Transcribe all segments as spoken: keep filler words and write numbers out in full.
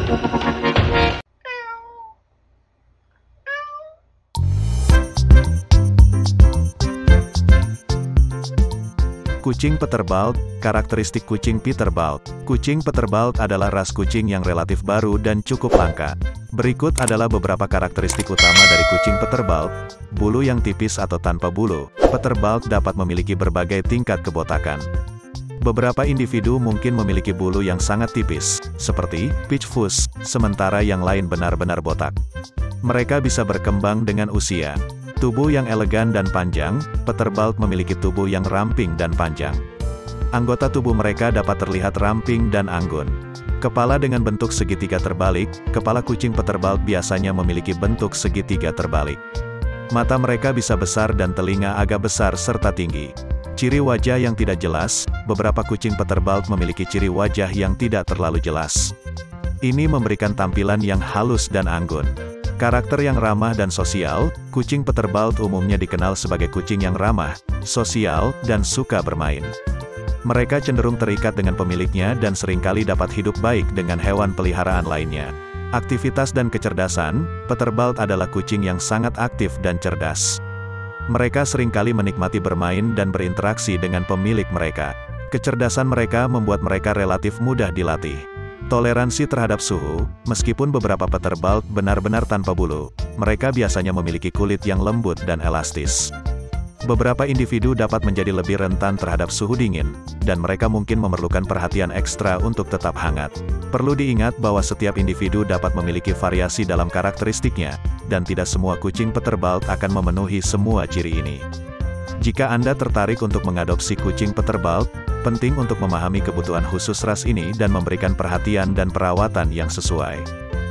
Kucing Peterbilt, karakteristik kucing Peterbilt. Kucing Peterbilt adalah ras kucing yang relatif baru dan cukup langka. Berikut adalah beberapa karakteristik utama dari kucing Peterbilt. Bulu yang tipis atau tanpa bulu. Peterbilt dapat memiliki berbagai tingkat kebotakan. Beberapa individu mungkin memiliki bulu yang sangat tipis, seperti pitch fuzz, sementara yang lain benar-benar botak. Mereka bisa berkembang dengan usia. Tubuh yang elegan dan panjang, Peterbilt memiliki tubuh yang ramping dan panjang. Anggota tubuh mereka dapat terlihat ramping dan anggun. Kepala dengan bentuk segitiga terbalik, kepala kucing Peterbilt biasanya memiliki bentuk segitiga terbalik. Mata mereka bisa besar dan telinga agak besar serta tinggi. Ciri wajah yang tidak jelas, beberapa kucing Peterbilt memiliki ciri wajah yang tidak terlalu jelas. Ini memberikan tampilan yang halus dan anggun. Karakter yang ramah dan sosial, kucing Peterbilt umumnya dikenal sebagai kucing yang ramah, sosial, dan suka bermain. Mereka cenderung terikat dengan pemiliknya dan seringkali dapat hidup baik dengan hewan peliharaan lainnya. Aktivitas dan kecerdasan, Peterbilt adalah kucing yang sangat aktif dan cerdas. Mereka seringkali menikmati bermain dan berinteraksi dengan pemilik mereka. Kecerdasan mereka membuat mereka relatif mudah dilatih. Toleransi terhadap suhu, meskipun beberapa Peterbilt benar-benar tanpa bulu, mereka biasanya memiliki kulit yang lembut dan elastis. Beberapa individu dapat menjadi lebih rentan terhadap suhu dingin, dan mereka mungkin memerlukan perhatian ekstra untuk tetap hangat. Perlu diingat bahwa setiap individu dapat memiliki variasi dalam karakteristiknya, dan tidak semua kucing Peterbilt akan memenuhi semua ciri ini. Jika Anda tertarik untuk mengadopsi kucing Peterbilt, penting untuk memahami kebutuhan khusus ras ini dan memberikan perhatian dan perawatan yang sesuai.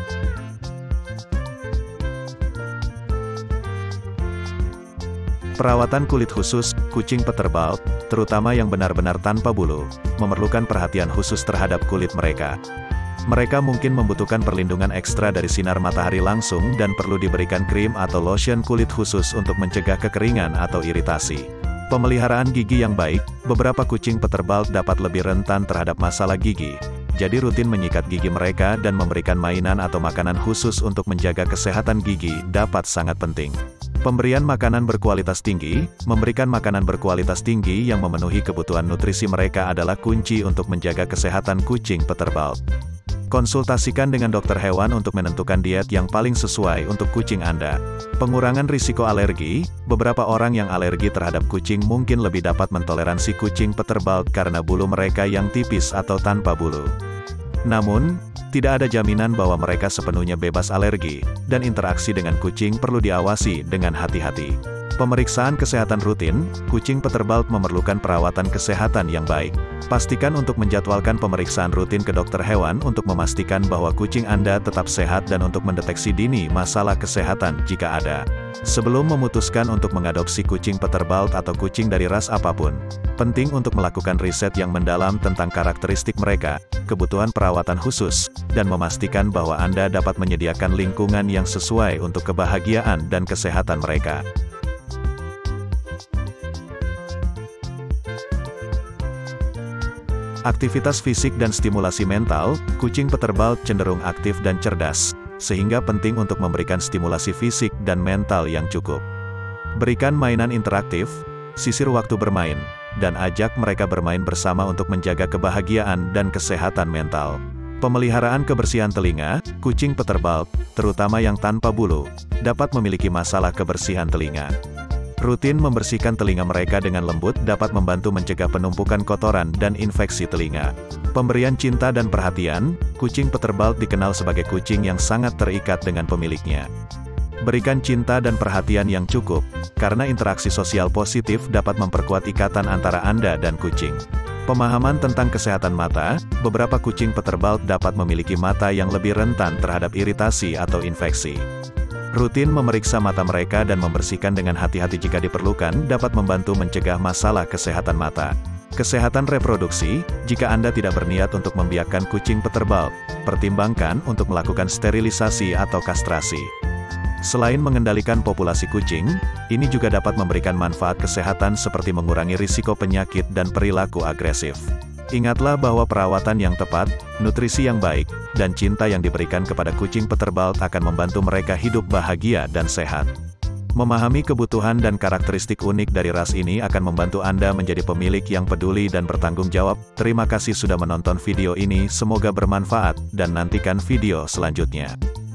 Perawatan kulit khusus, kucing Peterbilt, terutama yang benar-benar tanpa bulu, memerlukan perhatian khusus terhadap kulit mereka. Mereka mungkin membutuhkan perlindungan ekstra dari sinar matahari langsung dan perlu diberikan krim atau lotion kulit khusus untuk mencegah kekeringan atau iritasi. Pemeliharaan gigi yang baik, beberapa kucing Peterbilt dapat lebih rentan terhadap masalah gigi. Jadi rutin menyikat gigi mereka dan memberikan mainan atau makanan khusus untuk menjaga kesehatan gigi dapat sangat penting. Pemberian makanan berkualitas tinggi, memberikan makanan berkualitas tinggi yang memenuhi kebutuhan nutrisi mereka adalah kunci untuk menjaga kesehatan kucing Peterbilt. Konsultasikan dengan dokter hewan untuk menentukan diet yang paling sesuai untuk kucing Anda. Pengurangan risiko alergi, beberapa orang yang alergi terhadap kucing mungkin lebih dapat mentoleransi kucing Peterbilt karena bulu mereka yang tipis atau tanpa bulu. Namun, tidak ada jaminan bahwa mereka sepenuhnya bebas alergi, dan interaksi dengan kucing perlu diawasi dengan hati-hati. Pemeriksaan kesehatan rutin, kucing Peterbilt memerlukan perawatan kesehatan yang baik. Pastikan untuk menjadwalkan pemeriksaan rutin ke dokter hewan untuk memastikan bahwa kucing Anda tetap sehat dan untuk mendeteksi dini masalah kesehatan jika ada. Sebelum memutuskan untuk mengadopsi kucing Peterbilt atau kucing dari ras apapun, penting untuk melakukan riset yang mendalam tentang karakteristik mereka, kebutuhan perawatan khusus, dan memastikan bahwa Anda dapat menyediakan lingkungan yang sesuai untuk kebahagiaan dan kesehatan mereka. Aktivitas fisik dan stimulasi mental, kucing Peterbilt cenderung aktif dan cerdas, sehingga penting untuk memberikan stimulasi fisik dan mental yang cukup. Berikan mainan interaktif, sisir waktu bermain, dan ajak mereka bermain bersama untuk menjaga kebahagiaan dan kesehatan mental. Pemeliharaan kebersihan telinga, kucing Peterbilt, terutama yang tanpa bulu, dapat memiliki masalah kebersihan telinga. Rutin membersihkan telinga mereka dengan lembut dapat membantu mencegah penumpukan kotoran dan infeksi telinga. Pemberian cinta dan perhatian, kucing Peterbilt dikenal sebagai kucing yang sangat terikat dengan pemiliknya. Berikan cinta dan perhatian yang cukup, karena interaksi sosial positif dapat memperkuat ikatan antara Anda dan kucing. Pemahaman tentang kesehatan mata, beberapa kucing Peterbilt dapat memiliki mata yang lebih rentan terhadap iritasi atau infeksi. Rutin memeriksa mata mereka dan membersihkan dengan hati-hati jika diperlukan dapat membantu mencegah masalah kesehatan mata. Kesehatan reproduksi, jika Anda tidak berniat untuk membiarkan kucing Peterbilt, pertimbangkan untuk melakukan sterilisasi atau kastrasi. Selain mengendalikan populasi kucing, ini juga dapat memberikan manfaat kesehatan seperti mengurangi risiko penyakit dan perilaku agresif. Ingatlah bahwa perawatan yang tepat, nutrisi yang baik, dan cinta yang diberikan kepada kucing Peterbilt akan membantu mereka hidup bahagia dan sehat. Memahami kebutuhan dan karakteristik unik dari ras ini akan membantu Anda menjadi pemilik yang peduli dan bertanggung jawab. Terima kasih sudah menonton video ini, semoga bermanfaat, dan nantikan video selanjutnya.